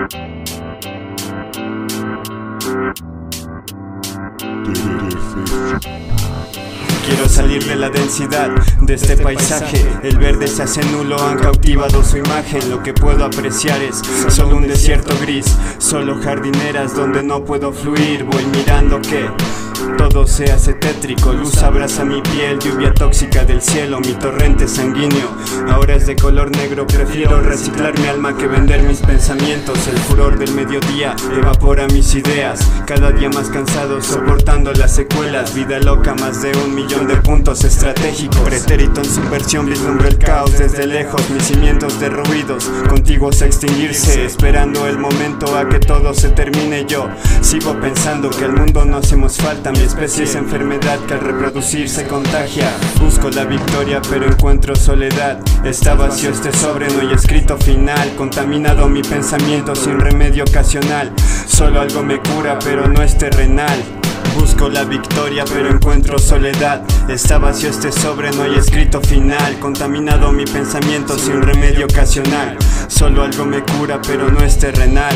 Quiero salir de la densidad de este paisaje. El verde se hace nulo, han cautivado su imagen. Lo que puedo apreciar es solo un desierto gris, solo jardineras donde no puedo fluir. Voy mirando que todo se hace tétrico, luz abraza mi piel, lluvia tóxica del cielo, mi torrente sanguíneo ahora es de color negro. Prefiero reciclar mi alma que vender mis pensamientos. El furor del mediodía evapora mis ideas, cada día más cansado soportando las secuelas. Vida loca, más de 1 millón de puntos estratégicos. Pretérito en subversión, vislumbro el caos desde lejos. Mis cimientos derruidos, contiguos a extinguirse, esperando el momento a que todo se termine. Yo sigo pensando que al mundo no hacemos falta. Mi especie es enfermedad que al reproducir se contagia. Busco la victoria pero encuentro soledad. Está vacío este sobre, no hay escrito final. Contaminado mi pensamiento sin remedio ocasional. Solo algo me cura pero no es terrenal. Busco la victoria pero encuentro soledad. Está vacío este sobre, no hay escrito final. Contaminado mi pensamiento sin remedio ocasional. Solo algo me cura pero no es terrenal.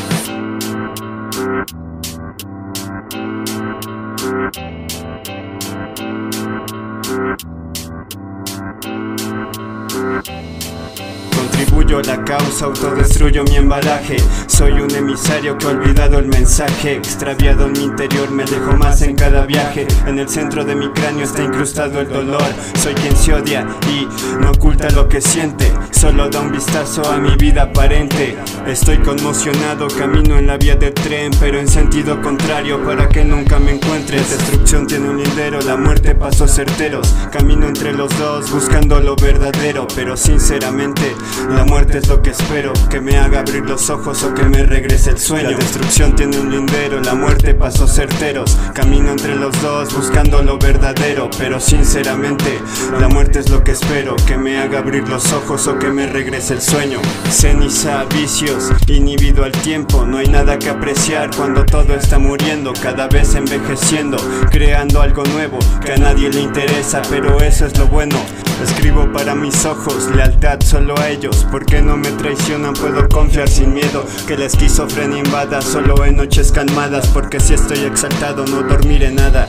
Contribuyo a la causa, autodestruyo mi embalaje. Soy un emisario que ha olvidado el mensaje. Extraviado en mi interior, me alejo más en cada viaje. En el centro de mi cráneo está incrustado el dolor. Soy quien se odia y no oculta lo que siente, solo da un vistazo a mi vida aparente. Estoy conmocionado, camino en la vía del tren, pero en sentido contrario para que nunca me encuentres. Destrucción tiene un lindero, la muerte pasos certeros. Camino entre los dos buscando lo verdadero, pero sinceramente la muerte es lo que espero, que me haga abrir los ojos o que me regrese el sueño. La destrucción tiene un lindero, la muerte pasos certeros. Camino entre los dos buscando lo verdadero, pero sinceramente la muerte es lo que espero, que me haga abrir los ojos o que me regrese el sueño. Ceniza, vicios, inhibido al tiempo. No hay nada que apreciar cuando todo está muriendo, cada vez envejeciendo, creando algo nuevo que a nadie le interesa, pero eso es lo bueno. Escribo para mis ojos, lealtad solo a ellos. Porque no me traicionan, puedo confiar sin miedo. Que la esquizofrenia invada solo en noches calmadas. Porque si estoy exaltado no dormiré nada.